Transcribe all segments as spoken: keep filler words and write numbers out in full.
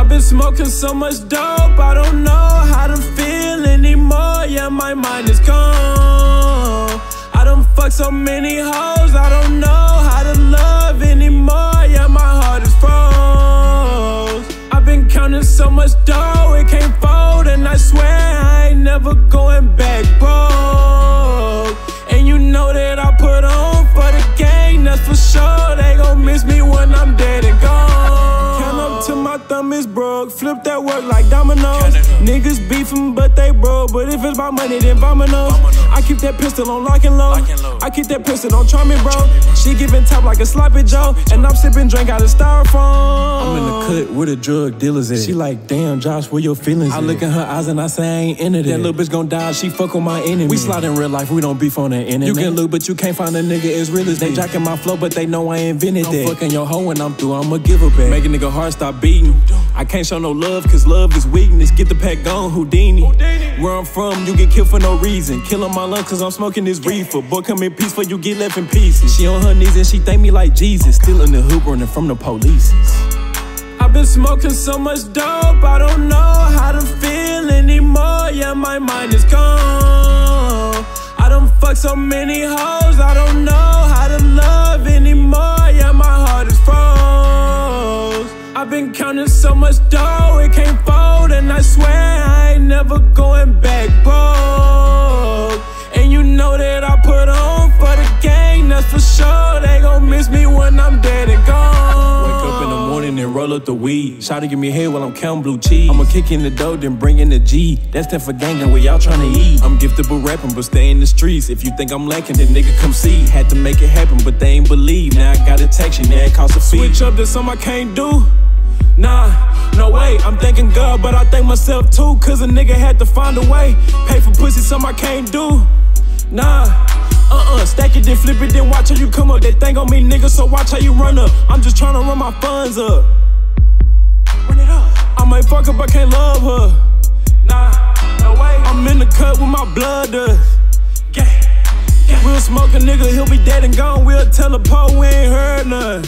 been smoking so much dope, I don't know how to feel anymore. Yeah, my mind is gone. I done fucked so many hoes, I don't know how to love anymore. Yeah, my heart is froze. I've been counting so much dough, it can't fold, and I swear I ain't never going back broke. And you know that I put on for the gang, that's for sure. They gon' miss me when I'm dead and gone. Count up till my thumb is broke, flip that work like dominoes. Niggas beefing but they broke, but if it's about money then vomino. I keep that pistol on lock and load. I keep that pistol, don't try me, bro. She giving top like a sloppy Joe, and I'm sipping drink out of styrofoam. I'm in the cut where the drug dealers at. She like, damn, Josh, where your feelings I at? Look in her eyes and I say I ain't into that. That little bitch gon' die, she fuck with my enemy. We slide in real life, we don't beef on the internet. You can look, but you can't find a nigga as real as they jacking my flow, but they know I invented that. I'm fucking your hoe when I'm through, I'ma give her back. Make a nigga heart stop beating. I can't show no love, cause love is weakness. Get the pack gone, Houdini. Where I'm from, you get killed for no reason. Killing my lungs cause I'm smoking this reefer. Boy, come in peace, you get left in pieces. She on her knees and she thank me like Jesus. Still in the hoop running from the police. I've been smoking so much dope, I don't know how to feel anymore. Yeah, my mind is gone. I done fucked so many hoes, I don't know how to love anymore. Yeah, my heart is froze. I've been counting so much dough, it can't fold, and I swear I ain't never going back broke. And you know that I put on for the gang, that's for sure. They gon' miss me when I'm dead and gone. Wake up in the morning and roll up the weed. Shawty give me head while I'm counting blue cheese. I'ma kick in the dough, then bring in the G. That's that for gangin' where y'all tryna eat. I'm gifted but rapping, but stay in the streets. If you think I'm lacking, then nigga come see. Had to make it happen, but they ain't believe. Now I got a text, now it costs a fee. Switch up to something I can't do. Nah, no way, I'm thanking God, but I thank myself too. Cause a nigga had to find a way. Pay for pussy, something I can't do. Nah, uh-uh, stack it, then flip it, then watch how you come up. That thing on me, nigga, so watch how you run up. I'm just tryna run my funds up. Run it up. I might fuck up, I can't love her. Nah, no way. I'm in the cut with my blood uh. Yeah, yeah. We'll smoke a nigga, he'll be dead and gone. We'll tell a po we ain't heard none.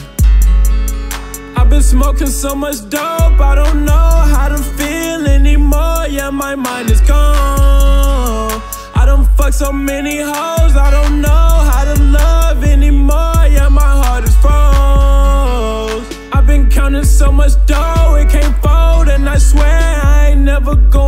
I've been smoking so much dope, I don't know how to feel anymore. Yeah, my mind is gone. I done fucked so many hoes, I don't know how to love anymore. Yeah, my heart is froze. I've been counting so much dough, it can't fold, and I swear I ain't never going